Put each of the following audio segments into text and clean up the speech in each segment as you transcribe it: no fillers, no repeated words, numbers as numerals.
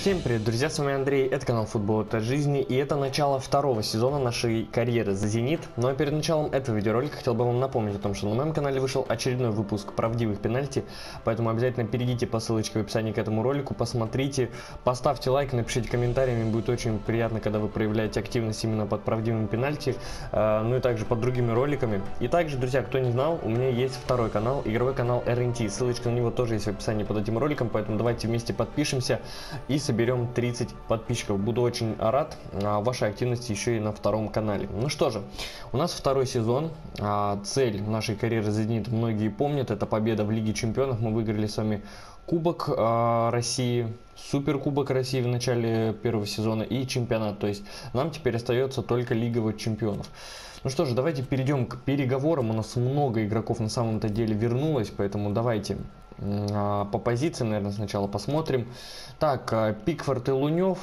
Всем привет, друзья, с вами Андрей, это канал Футбол это жизни, и это начало второго сезона нашей карьеры за Зенит. Но перед началом этого видеоролика хотел бы вам напомнить о том, что на моем канале вышел очередной выпуск правдивых пенальти, поэтому обязательно перейдите по ссылочке в описании к этому ролику, посмотрите, поставьте лайк, напишите комментарий, мне будет очень приятно, когда вы проявляете активность именно под правдивыми пенальти, ну и также под другими роликами. И также, друзья, кто не знал, у меня есть второй канал, игровой канал RNT, ссылочка на него тоже есть в описании под этим роликом, поэтому давайте вместе подпишемся и соберем 30 подписчиков. Буду очень рад вашей активности еще и на втором канале. Ну что же, у нас второй сезон. Цель нашей карьеры за Зенит многие помнят. Это победа в Лиге Чемпионов. Мы выиграли с вами Кубок России, Суперкубок России в начале первого сезона и чемпионат. То есть нам теперь остается только Лига Чемпионов. Ну что же, давайте перейдем к переговорам. У нас много игроков на самом-то деле вернулось, поэтому давайте по позиции, наверное, сначала посмотрим. Так, Пикфорд и Лунев,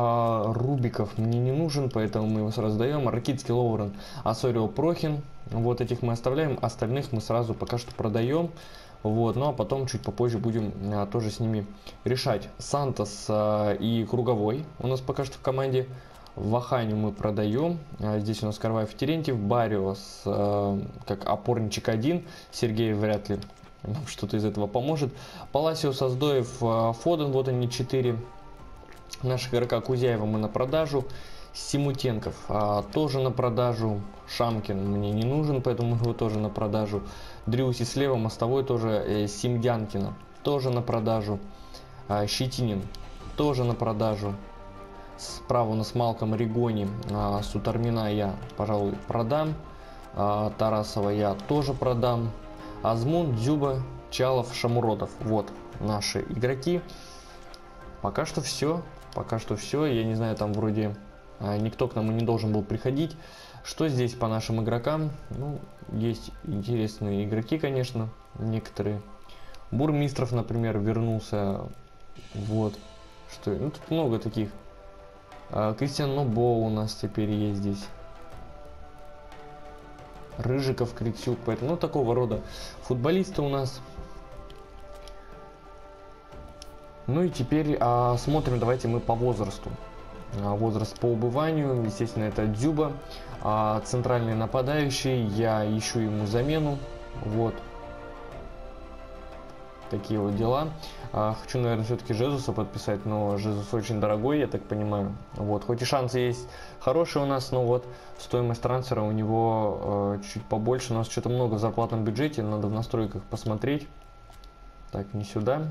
Рубиков мне не нужен, поэтому мы его сразу даем. Ракитский, Лоурен, Асорио, Прохин. Вот этих мы оставляем, остальных мы сразу пока что продаем. Вот, ну а потом чуть попозже будем тоже с ними решать. Сантос и Круговой у нас пока что в команде. Ваханю мы продаем. Здесь у нас Карваев, Терентьев, Бариос как опорничек 1. Сергей вряд ли нам что-то из этого поможет. Паласио, Создоев, Фоден, вот они 4 наших игрока. Кузяева мы на продажу. Симутенков тоже на продажу. Шамкин мне не нужен, поэтому его тоже на продажу. Дрюси слева, мостовой тоже. Симдянкина тоже на продажу. Щетинин тоже на продажу. Справа у нас Малком, Ригони, Сутармина я, пожалуй, продам. Тарасова я тоже продам. Азмун, Дзюба, Чалов, Шамуродов. Вот наши игроки. Пока что все. Пока что все. Я не знаю, там вроде никто к нам и не должен был приходить. Что здесь по нашим игрокам? Ну, есть интересные игроки, конечно, некоторые. Бурмистров, например, вернулся. Вот. Что? Ну, тут много таких. Кристиан Нобо у нас теперь есть здесь. Рыжиков, Криксюк, поэтому, ну, такого рода футболисты у нас. Ну и теперь смотрим, давайте мы по возрасту. Возраст по убыванию, естественно, это Дзюба. Центральный нападающий, я ищу ему замену. Вот. Такие вот дела. Хочу, наверное, все-таки Жезуса подписать, но Жезус очень дорогой, я так понимаю. Вот, хоть и шансы есть хорошие у нас, но вот стоимость трансфера у него чуть побольше. У нас что-то много в зарплатном бюджете, надо в настройках посмотреть. Так, не сюда.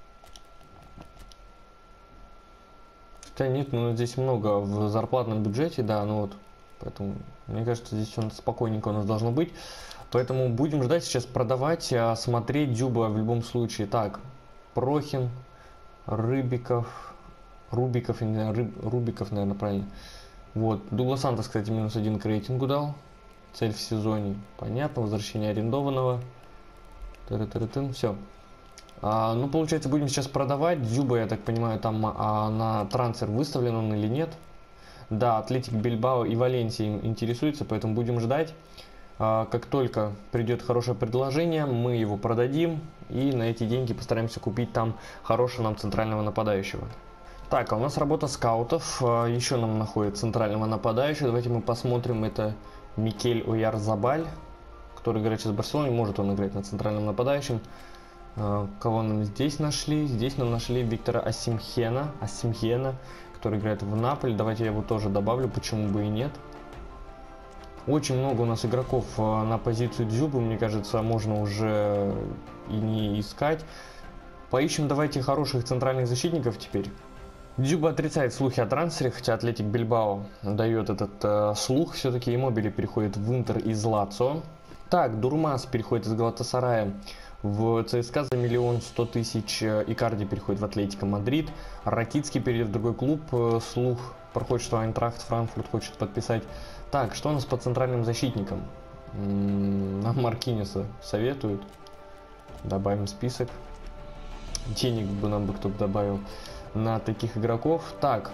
Хотя нет, ну здесь много в зарплатном бюджете, да, ну вот. Поэтому, мне кажется, здесь все спокойненько у нас должно быть. Поэтому будем ждать сейчас продавать, смотреть Дзюба в любом случае. Так, Прохин, Рубиков, наверное, правильно. Вот, Дуглас Сантос, кстати, -1 к рейтингу дал. Цель в сезоне, понятно, возвращение арендованного. Все. Ну, получается, будем сейчас продавать. Дзюба, я так понимаю, там на трансфер выставлен он или нет. Да, Атлетик Бильбао и Валенсия интересуются, поэтому будем ждать. Как только придет хорошее предложение, мы его продадим и на эти деньги постараемся купить там хорошего нам центрального нападающего. Так, а у нас работа скаутов. Еще нам находит центрального нападающего. Давайте мы посмотрим. Это Микель Оярзабаль, который играет сейчас в Барселоне. Может он играть на центральном нападающем. Кого нам здесь нашли? Здесь нам нашли Виктора Осимхена, который играет в Наполе. Давайте я его тоже добавлю, почему бы и нет. Очень много у нас игроков на позицию Дзюбы, мне кажется, можно уже и не искать. Поищем давайте хороших центральных защитников теперь. Дзюба отрицает слухи о трансфере, хотя Атлетик Бильбао дает этот слух. Все-таки Иммобили переходит в Интер из Лацио. Так, Дурмас переходит из Галатасарая в ЦСКА за 1 100 000. Икарди переходит в Атлетико Мадрид. Ракитский перейдет в другой клуб. Слух проходит, что Айнтрахт Франкфурт хочет подписать. Так, что у нас по центральным защитникам? Нам Маркинеса советуют. Добавим список. Денег бы нам кто-то добавил на таких игроков. Так.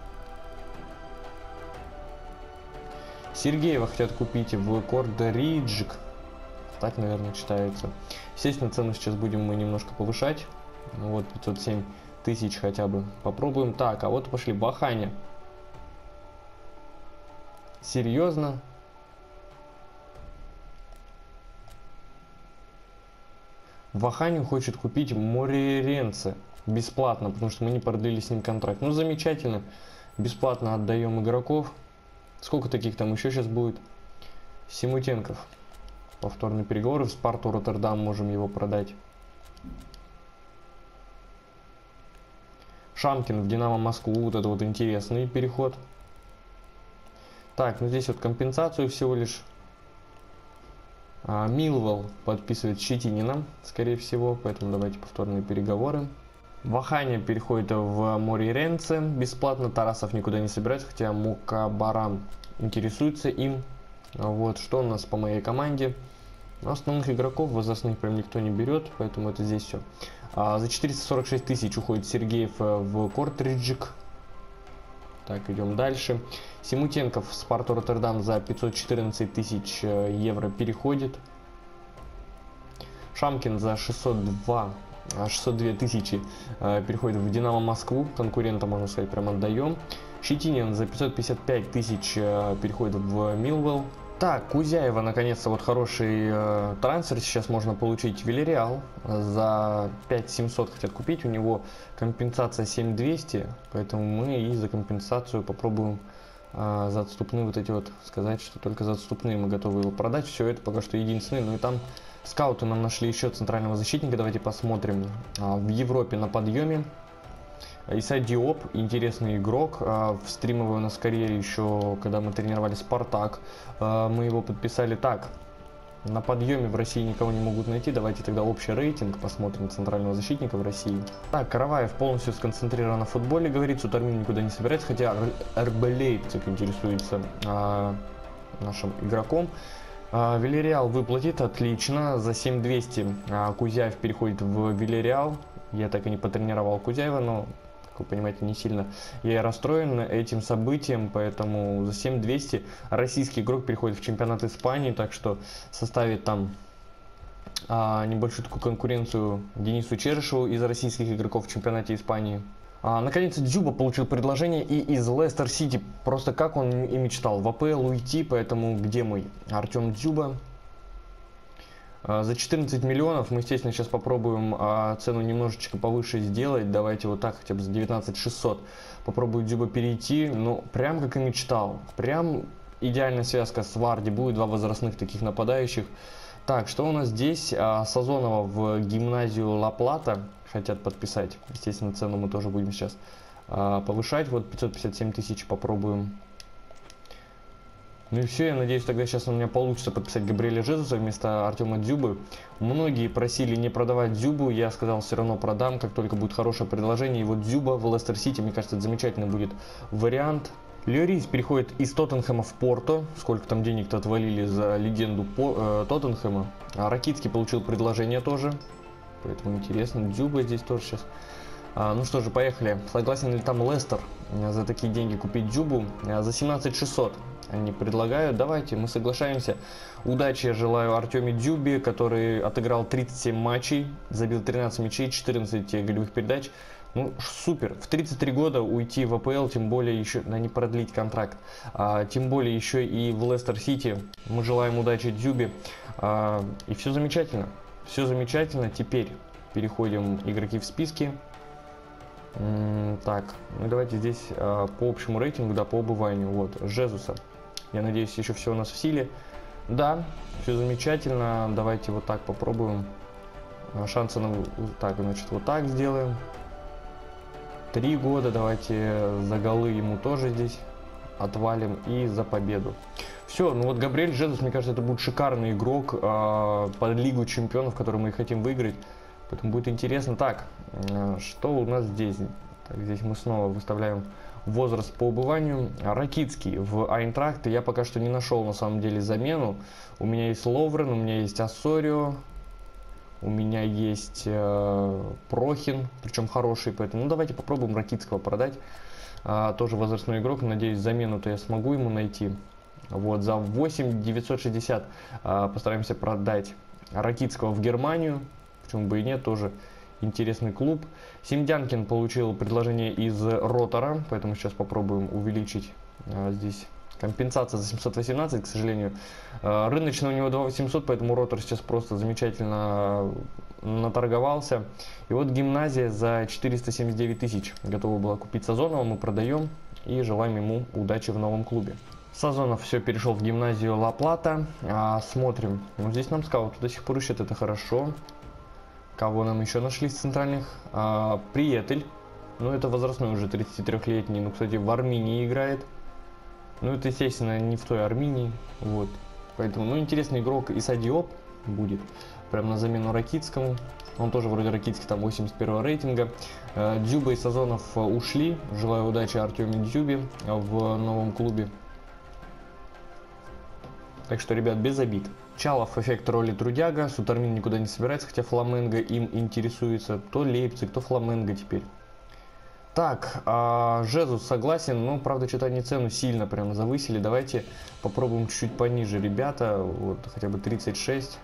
Сергеева хотят купить в Кордериджик. Так, наверное, читается. Естественно, цену сейчас будем мы немножко повышать. Вот 507 тысяч хотя бы. Попробуем. Так, а вот пошли Ваханя. Серьезно? Ваханю хочет купить Мореренце бесплатно, потому что мы не продлили с ним контракт. Ну, замечательно. Бесплатно отдаем игроков. Сколько таких там еще сейчас будет? Симутенков. Повторные переговоры. В Спарту Роттердам можем его продать. Шамкин в Динамо Москву. Вот это вот интересный переход. Так, ну здесь вот компенсацию всего лишь. Милвелл подписывает Щетинина, скорее всего, поэтому давайте повторные переговоры. Ваханя переходит в Мореренце бесплатно, Тарасов никуда не собирается, хотя Мукабарам интересуется им. Вот, что у нас по моей команде? Основных игроков возрастных прям никто не берет, поэтому это здесь все. За 446 тысяч уходит Сергеев в Кортриджик. Так, идем дальше. Симутенков в Спарту Роттердам за 514 тысяч евро переходит. Шамкин за 602 тысячи переходит в Динамо Москву. Конкурента, можно сказать, прям отдаем. Щетинин за 555 тысяч переходит в Милвелл. Так, Кузяева, наконец-то, вот хороший трансфер сейчас можно получить в Вильяреал. За 5700 хотят купить, у него компенсация 7200, поэтому мы и за компенсацию попробуем за отступные вот эти вот сказать, что только за отступные мы готовы его продать. Все это пока что единственное. Ну и там скауты нам нашли еще центрального защитника, давайте посмотрим. В Европе на подъеме. Иса Диоп, интересный игрок, в стримовой у нас карьере еще, когда мы тренировали Спартак, мы его подписали. Так, на подъеме в России никого не могут найти, давайте тогда общий рейтинг посмотрим центрального защитника в России. Так, Караваев полностью сконцентрирован на футболе, говорит, Сутармин никуда не собирается, хотя РБ Лейпциг интересуется нашим игроком. Вильяреал выплатит, отлично, за 7200 Кузяев переходит в Вильяреал, я так и не потренировал Кузяева, но... Как вы понимаете, не сильно я расстроен этим событием, поэтому за 7200 российский игрок переходит в чемпионат Испании, так что составит там небольшую такую конкуренцию Денису Черышеву из российских игроков в чемпионате Испании. Наконец-то Дзюба получил предложение и из Лестер Сити, просто как он и мечтал, в АПЛ уйти, поэтому где мой Артем Дзюба? За 14 миллионов мы, естественно, сейчас попробуем цену немножечко повыше сделать. Давайте вот так, хотя бы за 19 600 попробую Дзюба перейти. Ну, прям как и мечтал. Прям идеальная связка с Варди. Будет два возрастных таких нападающих. Так, что у нас здесь? Сазонова в гимназию Ла Плата хотят подписать. Естественно, цену мы тоже будем сейчас повышать. Вот 557 тысяч попробуем. Ну и все, я надеюсь, тогда сейчас у меня получится подписать Габриэля Жезуса вместо Артема Дзюбы. Многие просили не продавать Дзюбу, я сказал, все равно продам, как только будет хорошее предложение. И вот Дзюба в Лестер Сити, мне кажется, это замечательный будет вариант. Льорис переходит из Тоттенхэма в Порто. Сколько там денег-то отвалили за легенду Тоттенхэма. Ракитский получил предложение тоже, поэтому интересно. Дзюба здесь тоже сейчас. Ну что же, поехали. Согласен ли там Лестер за такие деньги купить Дзюбу? За 17 600 они предлагают. Давайте, мы соглашаемся. Удачи я желаю Артеме Дзюбе, который отыграл 37 матчей, забил 13 мячей, 14 голевых передач. Ну, супер. В 33 года уйти в АПЛ, тем более еще, да, не продлить контракт, тем более еще и в Лестер Сити. Мы желаем удачи Дзюбе. И все замечательно. Все замечательно. Теперь переходим игроки в списке. Так, ну давайте здесь по общему рейтингу, да, по убыванию. Вот, Жезуса. Я надеюсь, еще все у нас в силе. Да, все замечательно. Давайте вот так попробуем. Шансы на... Так, значит, вот так сделаем. 3 года. Давайте за голы ему тоже здесь отвалим. И за победу. Все, ну вот Габриэль Жезус, мне кажется, это будет шикарный игрок под Лигу Чемпионов, который мы хотим выиграть. Поэтому будет интересно. Так, что у нас здесь? Так, здесь мы снова выставляем возраст по убыванию. Ракитский в Айнтрахте. Я пока что не нашел на самом деле замену. У меня есть Ловрен, у меня есть Ассорио, у меня есть Прохин, причем хороший. Поэтому ну, давайте попробуем Ракитского продать. Тоже возрастной игрок. Надеюсь, замену-то я смогу ему найти. Вот, за 8 960 постараемся продать Ракитского в Германию. Почему бы и нет, тоже интересный клуб. Симдянкин получил предложение из Ротора, поэтому сейчас попробуем увеличить здесь компенсация за 718, к сожалению. Рыночный у него 2800, поэтому Ротор сейчас просто замечательно наторговался. И вот Гимназия за 479 тысяч готова была купить Сазонова, мы продаем и желаем ему удачи в новом клубе. Сазонов все перешел в Гимназию Ла Плата. Смотрим. Ну, здесь нам скауты до сих пор ищут, это хорошо. Кого нам еще нашли из центральных? Приятель. Ну, это возрастной уже 33-летний. Ну, кстати, в Армении играет. Ну, это, естественно, не в той Армении. Вот. Поэтому, ну, интересный игрок Исадиоп будет. Прям на замену Ракитскому. Он тоже вроде Ракитский, там 81 рейтинга. Дзюба и Сазонов ушли. Желаю удачи Артеме Дзюбе в новом клубе. Так что, ребят, без обид. Чалов эффект роли трудяга. Сутармин никуда не собирается, хотя Фламенго им интересуется. То Лейпциг, то Фламенго теперь. Так, Жезус согласен, но, правда, что-то они цену сильно прям завысили. Давайте попробуем чуть-чуть пониже, ребята. Вот, хотя бы 36.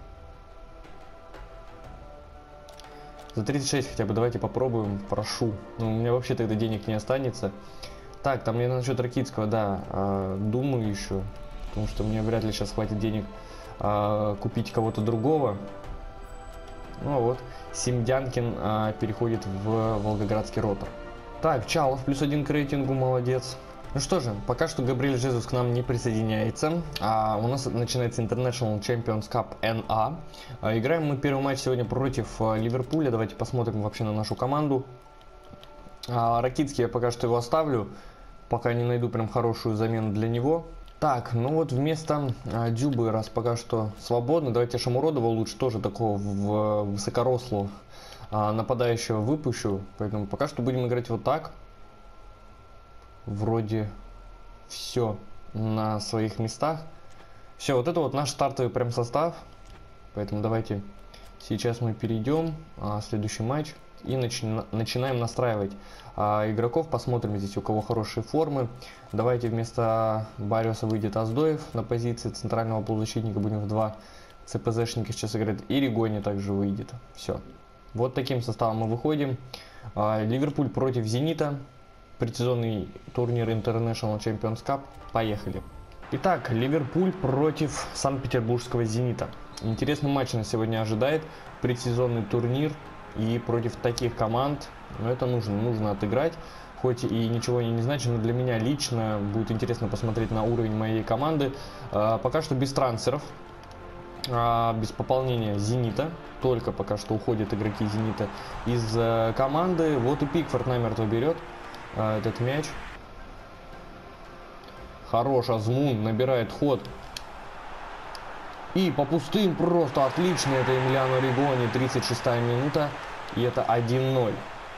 За 36 хотя бы давайте попробуем, прошу. Ну, у меня вообще тогда денег не останется. Так, там мне насчет Ракитского, да, думаю еще. Потому что мне вряд ли сейчас хватит денег купить кого-то другого. Ну вот, Симдянкин переходит в Волгоградский Ротор. Так, Чалов +1 к рейтингу, молодец. Ну что же, пока что Габриэль Жезус к нам не присоединяется. У нас начинается International Champions Cup NA. Играем мы первый матч сегодня против Ливерпуля. Давайте посмотрим вообще на нашу команду. Ракитский я пока что его оставлю, пока не найду прям хорошую замену для него. Так, ну вот вместо Дзюбы, раз пока что свободно, давайте Шамуродова лучше, тоже такого высокорослого нападающего выпущу. Поэтому пока что будем играть вот так. Вроде все на своих местах. Все, вот это вот наш стартовый прям состав. Поэтому давайте сейчас мы перейдем в следующий матч и начинаем настраивать игроков. Посмотрим здесь, у кого хорошие формы. Давайте вместо Бариуса выйдет Аздоев на позиции центрального полузащитника. Будем в 2 ЦПЗшника сейчас играть. И Ригони также выйдет. Все. Вот таким составом мы выходим. Ливерпуль против Зенита. Предсезонный турнир International Champions Cup. Поехали. Итак, Ливерпуль против Санкт-Петербургского Зенита. Интересный матч нас сегодня ожидает. Предсезонный турнир. И против таких команд, ну, это нужно отыграть. Хоть и ничего не значит, но для меня лично будет интересно посмотреть на уровень моей команды. Пока что без трансферов, без пополнения Зенита. Только пока что уходят игроки Зенита из команды. Вот и Пикфорд намертво берет этот мяч. Хорош, Азмун набирает ход. И по пустым просто отлично. Это Эмилиано Ригони, 36-я минута. И это 1-0.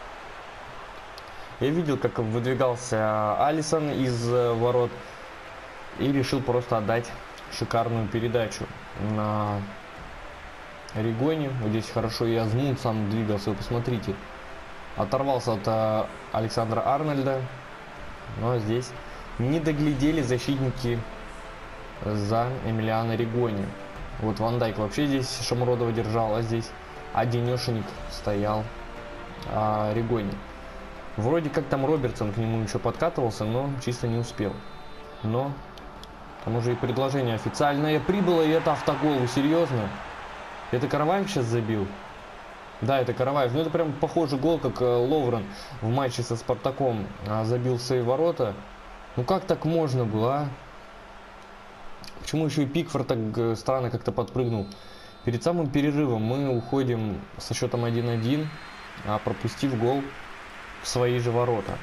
Я видел, как выдвигался Алисон из ворот. И решил просто отдать шикарную передачу на Ригони. Вот здесь хорошо и Азмун сам двигался. Вы посмотрите. Оторвался от Александра Арнольда. Но здесь не доглядели защитники за Эмилиано Ригони. Вот Ван Дайк вообще здесь Шамуродова держал, а здесь одинешенек стоял Ригони. Вроде как там Робертсон к нему еще подкатывался, но чисто не успел. Но там уже и предложение официальное прибыло, и это автогол. Вы серьезно? Это Караваев сейчас забил? Да, это Караваев. Ну это прям похожий гол, как Ловрен в матче со Спартаком забил в свои ворота. Ну как так можно было, а? Почему еще и Пикфорд так странно как-то подпрыгнул? Перед самым перерывом мы уходим со счетом 1-1, пропустив гол в свои же ворота.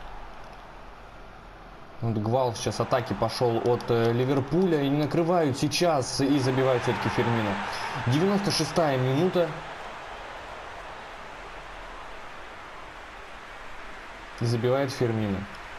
Вот Гвал сейчас атаки пошел от Ливерпуля. И не накрывают сейчас. И забивает все-таки Фермино. 96-я минута. И забивает Фермино.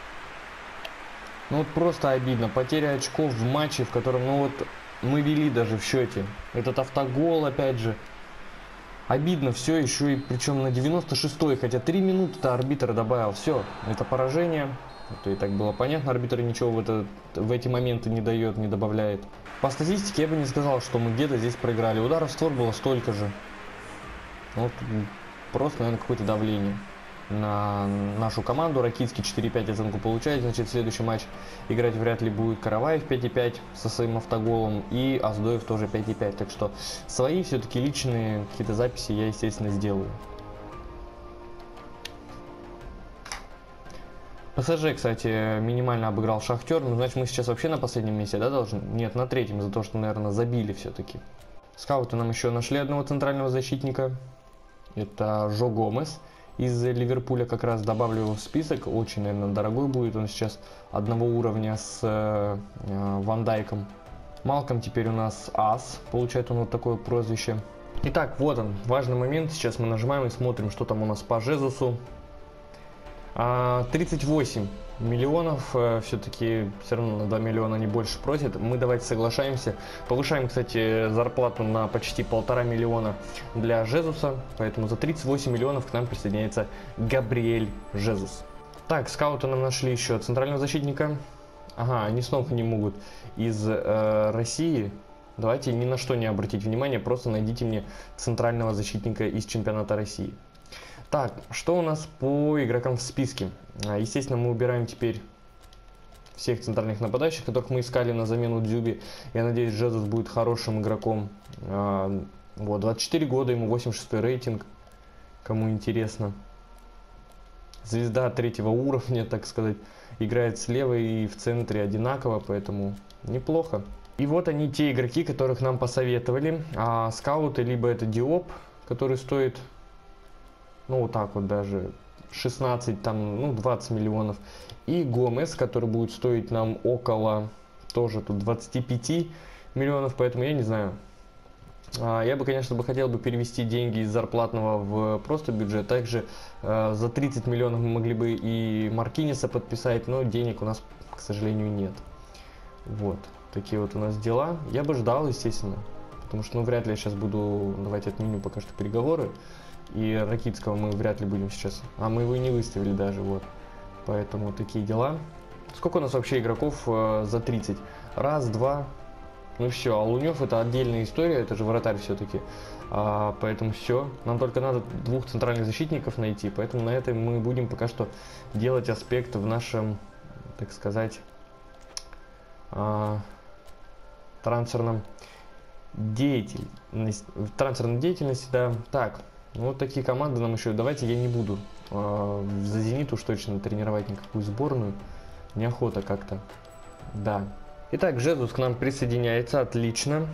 Ну вот просто обидно. Потеря очков в матче, в котором, ну вот, мы вели даже в счете. Этот автогол, опять же. Обидно все еще, и причем на 96-й, хотя 3 минуты-то арбитр добавил. Все, это поражение. Это и так было понятно. Арбитр ничего в эти моменты не дает, не добавляет. По статистике я бы не сказал, что мы где-то здесь проиграли. Ударов в створ было столько же. Вот просто, наверное, какое-то давление на нашу команду. Ракитский 4-5 оценку получает, значит, следующий матч играть вряд ли будет. Караваев 5,5 со своим автоголом и Аздоев тоже 5,5. Так что свои все-таки личные какие-то записи я, естественно, сделаю. ПСЖ, кстати, минимально обыграл Шахтер. Ну, значит, мы сейчас вообще на последнем месте, да, должны? Нет, на третьем, из-за того, что, наверное, забили все-таки. Скауты нам еще нашли одного центрального защитника. Это Жо Гомес из Ливерпуля. Как раз добавлю его в список. Очень, наверное, дорогой будет. Он сейчас одного уровня с Ван Дайком. Малком теперь у нас ас. Получает он вот такое прозвище. Итак, вот он, важный момент. Сейчас мы нажимаем и смотрим, что там у нас по Жезусу. 38 миллионов, все-таки все равно на 2 миллиона не больше просит. Мы давайте соглашаемся. Повышаем, кстати, зарплату на почти 1,5 миллиона для Жезуса. Поэтому за 38 миллионов к нам присоединяется Габриэль Жезус. Так, скауты нам нашли еще центрального защитника. Ага, они снова не могут из России. Давайте ни на что не обратить внимание, просто найдите мне центрального защитника из чемпионата России. Так, что у нас по игрокам в списке? Естественно, мы убираем теперь всех центральных нападающих, которых мы искали на замену Дзюби. Я надеюсь, Жезус будет хорошим игроком. Вот, 24 года, ему 86 рейтинг, кому интересно. Звезда 3-го уровня, так сказать, играет слева и в центре одинаково, поэтому неплохо. И вот они, те игроки, которых нам посоветовали. Скауты, либо это Диоп, который стоит... Ну, вот так вот даже 16, там, ну, 20 миллионов. И Гомес, который будет стоить нам около, тоже тут 25 миллионов, поэтому я не знаю. Я бы, конечно, хотел бы перевести деньги из зарплатного в просто бюджет. Также за 30 миллионов мы могли бы и Маркинеса подписать, но денег у нас, к сожалению, нет. Вот, такие вот у нас дела. Я бы ждал, естественно, потому что, ну, вряд ли я сейчас буду, давайте отменю пока что переговоры. И Ракитского мы вряд ли будем сейчас. А мы его и не выставили даже, вот. Поэтому такие дела. Сколько у нас вообще игроков за 30? Раз, два. Ну все, а Лунев это отдельная история, это же вратарь все-таки. Поэтому все. Нам только надо двух центральных защитников найти. Поэтому на этом мы будем пока что делать аспект в нашем, так сказать, трансферной деятельности, да. Так. Вот такие команды нам еще. Давайте я не буду за Зенит уж точно тренировать никакую сборную. Неохота как-то. Да. Итак, Жезус к нам присоединяется. Отлично.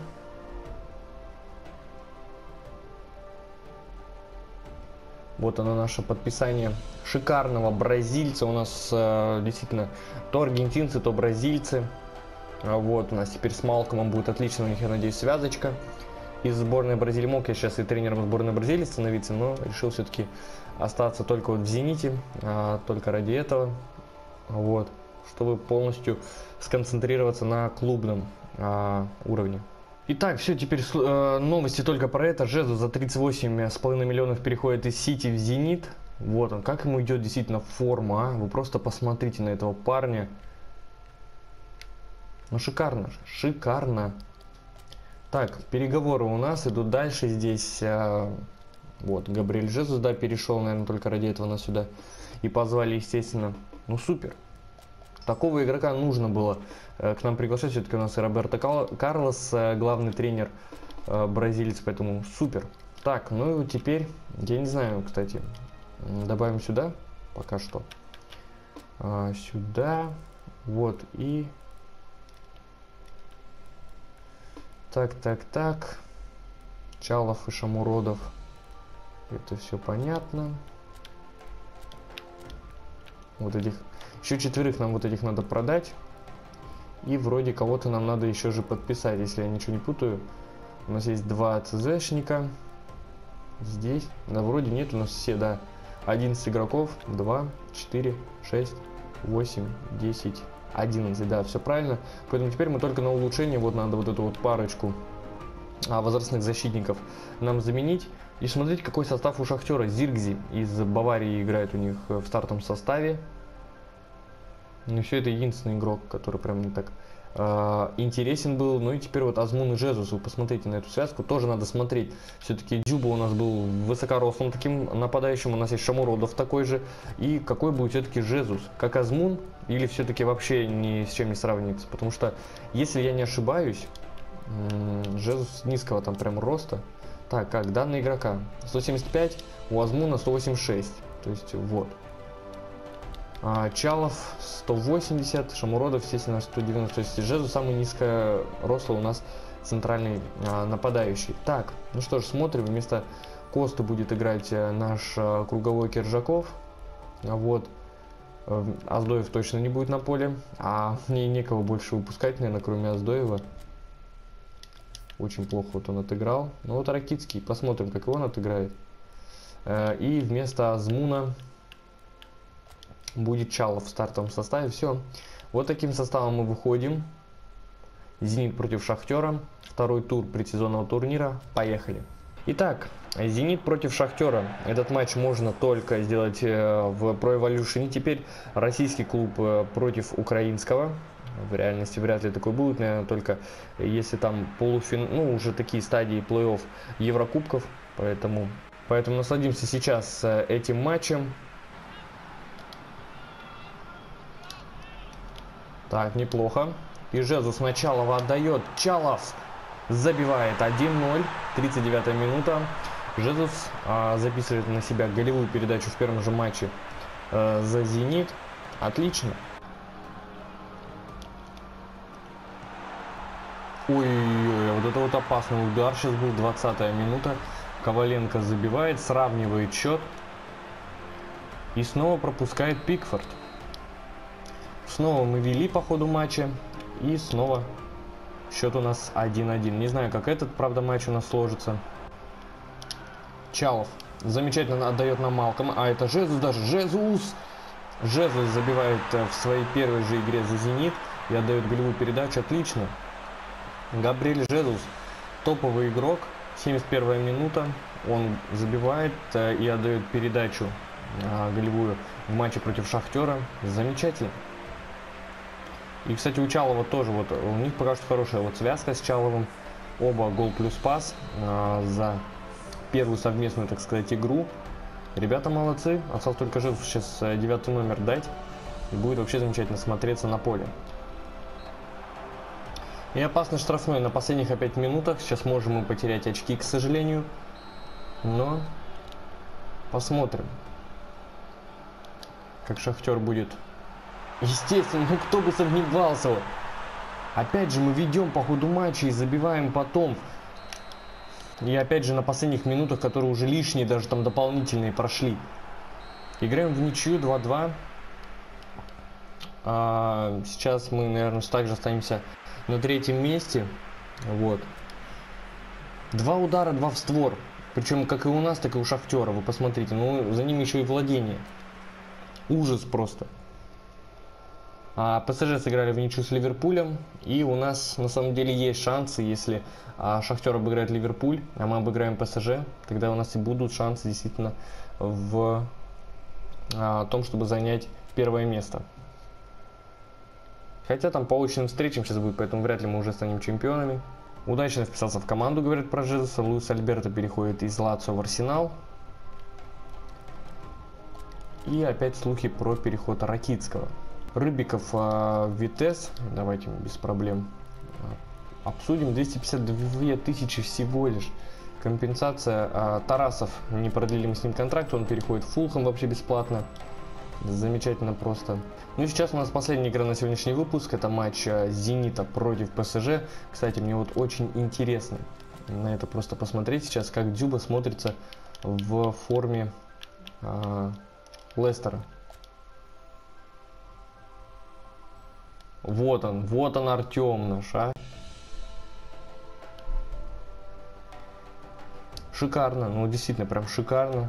Вот оно, наше подписание шикарного бразильца. У нас действительно то аргентинцы, то бразильцы. Вот у нас теперь с Малкомом будет отлично, у них, я надеюсь, связочка. Из сборной Бразилии мог я сейчас и тренером сборной Бразилии становиться, но решил все-таки остаться только вот в Зените, только ради этого, вот, чтобы полностью сконцентрироваться на клубном уровне. Итак, все, теперь новости только про это. Жезус за 38,5 миллионов переходит из Сити в Зенит. Вот он, как ему идет действительно форма, Вы просто посмотрите на этого парня. Ну шикарно же, шикарно. Так, переговоры у нас идут дальше. Здесь вот Габриэль Жезус, да, перешел, наверное, только ради этого нас сюда и позвали, естественно. Ну супер. Такого игрока нужно было к нам приглашать. Все-таки у нас и Роберто Карлос, главный тренер бразилец, поэтому супер. Так, ну теперь, я не знаю, кстати, добавим сюда пока что. Сюда, вот, и... Так. Чалов и Шамуродов. Это все понятно. Вот этих. Еще 4 нам вот этих надо продать. И вроде кого-то нам надо еще же подписать, если я ничего не путаю. У нас есть 2 ЦЗшника. Здесь. Да, вроде нет, у нас все, да. 11 игроков. 2, 4, 6, 8, 10. 11, да, все правильно. Поэтому теперь мы только на улучшение, вот надо вот эту вот парочку возрастных защитников нам заменить. И смотрите, какой состав у Шахтера. Зиркзи из Баварии играет у них в стартовом составе. Ну все, это единственный игрок, который прям не так интересен был. Ну и теперь вот Азмун и Жезус, вы посмотрите на эту связку, тоже надо смотреть. Все-таки Дзюба у нас был высокорослым таким нападающим, у нас есть Шамуродов такой же. И какой будет все-таки Жезус? Как Азмун или все-таки вообще ни с чем не сравнится? Потому что, если я не ошибаюсь, Жезус низкого там прям роста. Так, как данные игрока 175, у Азмуна 186, то есть вот. Чалов 180, Шамуродов, естественно, 190. То есть Жезус самый низкорослый у нас центральный нападающий. Так, ну что ж, смотрим. Вместо Косты будет играть наш круговой Киржаков. Вот. Аздоев точно не будет на поле. А мне некого больше выпускать, наверное, кроме Аздоева. Очень плохо вот он отыграл. Ну вот Ракицкий, посмотрим, как он отыграет. И вместо Азмуна будет Чалов в стартовом составе. Все. Вот таким составом мы выходим. Зенит против Шахтера. Второй тур предсезонного турнира. Поехали. Итак, Зенит против Шахтера. Этот матч можно только сделать в Pro Evolution. Теперь российский клуб против украинского. В реальности вряд ли такой будет, наверное, только если там ну, уже такие стадии плей-офф Еврокубков. Поэтому насладимся сейчас этим матчем. Так, неплохо. И Жезус сначала отдает. Чалов забивает 1-0. 39-я минута. Жезус записывает на себя голевую передачу в первом же матче за Зенит. Отлично. Ой-ой-ой, вот это вот опасный удар сейчас был, 20-я минута. Коваленко забивает, сравнивает счет. И снова пропускает Пикфорд. Снова мы вели по ходу матча. И снова счет у нас 1-1. Не знаю, как этот, правда, матч у нас сложится. Чалов замечательно отдает на Малкома. А это Жезус даже. Жезус забивает в своей первой же игре за Зенит. И отдает голевую передачу. Отлично. Габриэль Жезус, топовый игрок, 71-я минута, он забивает и отдает передачу голевую в матче против Шахтера. Замечательно. И, кстати, у Чалова тоже, вот у них пока что хорошая вот связка с Чаловым. Оба гол плюс пас за первую совместную, так сказать, игру. Ребята молодцы, осталось только Жезус сейчас 9-й номер дать, и будет вообще замечательно смотреться на поле. И опасный штрафной на последних опять минутах. Сейчас можем мы потерять очки, к сожалению. Но посмотрим, как Шахтер будет. Естественно, ну кто бы сомневался. Опять же мы ведем по ходу матча и забиваем потом. И опять же на последних минутах, которые уже лишние, даже там дополнительные прошли. Играем в ничью 2-2. Сейчас мы, наверное, также останемся на 3-м месте. Вот. 2 удара, 2 в створ. Причем как и у нас, так и у Шахтера. Вы посмотрите. Ну, за ним еще и владение. Ужас просто. ПСЖ сыграли в ничью с Ливерпулем. И у нас на самом деле есть шансы, если Шахтер обыграет Ливерпуль, а мы обыграем ПСЖ. Тогда у нас и будут шансы действительно в том, чтобы занять первое место. Хотя там по очным встречам сейчас будет, поэтому вряд ли мы уже станем чемпионами. Удачно вписался в команду, говорят про Жезуса. Луис Альберто переходит из Лацио в Арсенал. И опять слухи про переход Ракицкого. Рыбиков Витес. Давайте без проблем обсудим. 252 тысячи всего лишь. Компенсация. Тарасов, не продлили мы с ним контракт, он переходит в Фулхэм вообще бесплатно. Замечательно просто. Ну и сейчас у нас последняя игра на сегодняшний выпуск. Это матч Зенита против ПСЖ. Кстати, мне вот очень интересно на это просто посмотреть сейчас, как Дзюба смотрится в форме Лестера. Вот он Артем наш, а. Шикарно, ну действительно прям шикарно.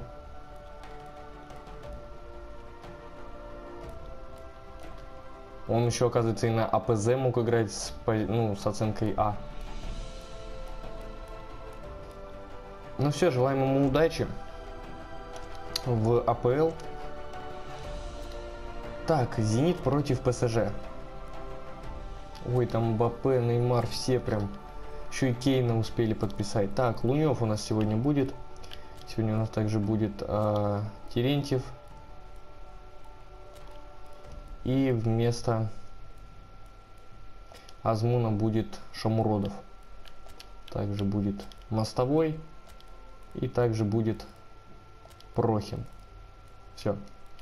Он еще, оказывается, и на АПЗ мог играть с оценкой А. Ну все, желаем ему удачи в АПЛ. Так, Зенит против ПСЖ. Ой, там Мбаппе, Неймар, все прям. Еще и Кейна успели подписать. Так, Лунев у нас сегодня будет. Сегодня у нас также будет Терентьев. И вместо Азмуна будет Шамуродов. Также будет Мостовой. И также будет Прохин. Все.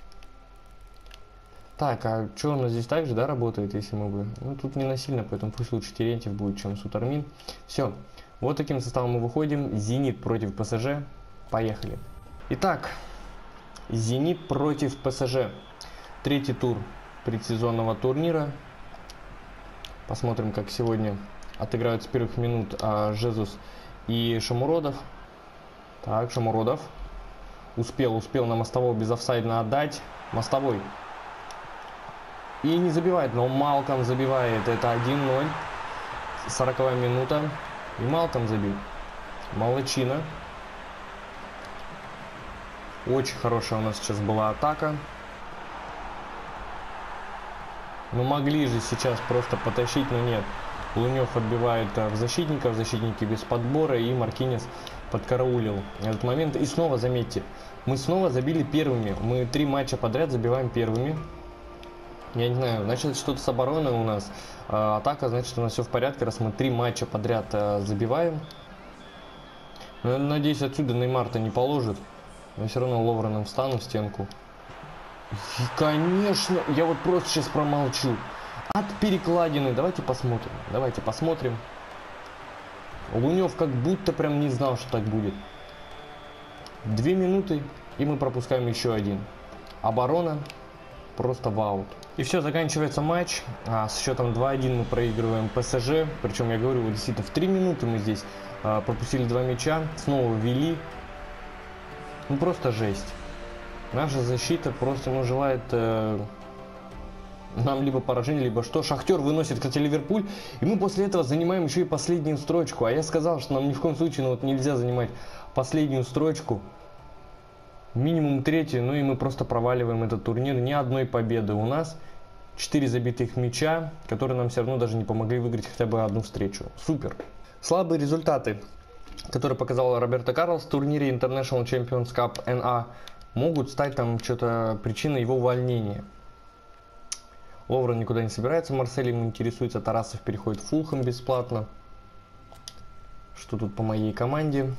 Так, а что у нас здесь также, да, работает, если мы бы... Ну, тут не насильно, поэтому пусть лучше Терентьев будет, чем Сутармин. Все. Вот таким составом мы выходим. Зенит против ПСЖ. Поехали. Итак, Зенит против ПСЖ. Третий тур предсезонного турнира. Посмотрим, как сегодня отыграют с первых минут Жезус и Шамуродов. Так, Шамуродов. Успел на Мостового безофсайдно отдать. Мостовой. И не забивает, но Малком забивает. Это 1-0. 40-я минута. И Малком забил. Молодчина. Очень хорошая у нас сейчас была атака. Ну могли же сейчас просто потащить, но нет. Лунев отбивает в защитника, защитники без подбора, и Маркинес подкараулил этот момент. И снова, заметьте, мы снова забили первыми. Мы 3 матча подряд забиваем первыми. Я не знаю, значит что-то с обороной у нас. Атака, значит у нас все в порядке, раз мы 3 матча подряд забиваем. Но, надеюсь, отсюда Неймар-то не положит. Но все равно Ловреном встану в стенку. И, конечно, я вот просто сейчас промолчу. От перекладины. Давайте посмотрим. Давайте посмотрим. Лунев как будто прям не знал, что так будет. 2 минуты, и мы пропускаем еще один. Оборона просто в аут. И все, заканчивается матч. С счетом 2-1 мы проигрываем ПСЖ. Причем, я говорю, вот действительно, в 3 минуты мы здесь пропустили 2 мяча. Снова ввели. Ну, просто жесть. Наша защита просто, желает нам либо поражение, либо что. Шахтер выносит, кстати, Ливерпуль. И мы после этого занимаем еще и последнюю строчку. А я сказал, что нам ни в коем случае нельзя занимать последнюю строчку. Минимум 3-ю. Ну и мы просто проваливаем этот турнир. Ни одной победы у нас. 4 забитых мяча, которые нам все равно даже не помогли выиграть хотя бы одну встречу. Супер. Слабые результаты, которые показал Роберто Карлос в турнире International Champions Cup NA, могут стать там что-то причиной его увольнения. Ловрен никуда не собирается, Марсель ему интересуется, Тарасов переходит в Фулхэм бесплатно. Что тут по моей команде?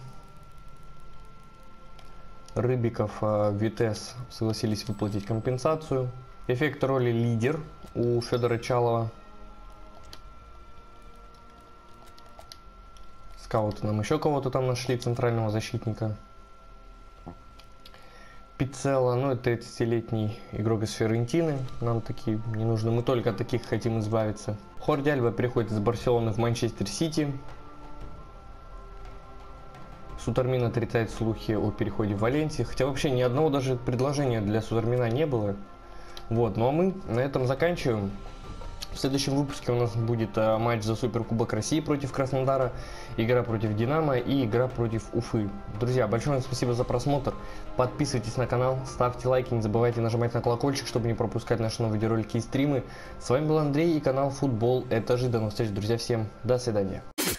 Рыбиков, Витес согласились выплатить компенсацию. Эффект роли лидер у Федора Чалова. Скауты нам еще кого-то там нашли, центрального защитника. Пиццелло, ну это 30-летний игрок из Фиорентины. Нам такие не нужны, мы только от таких хотим избавиться. Хорди Альба переходит из Барселоны в Манчестер Сити. Сутармин отрицает слухи о переходе в Валенсию. Хотя вообще ни одного даже предложения для Сутармина не было. Вот, ну а мы на этом заканчиваем. В следующем выпуске у нас будет матч за Суперкубок России против Краснодара, игра против Динамо и игра против Уфы. Друзья, большое вам спасибо за просмотр. Подписывайтесь на канал, ставьте лайки, не забывайте нажимать на колокольчик, чтобы не пропускать наши новые видеоролики и стримы. С вами был Андрей и канал Футбол Этажи. До новых встреч, друзья, всем до свидания.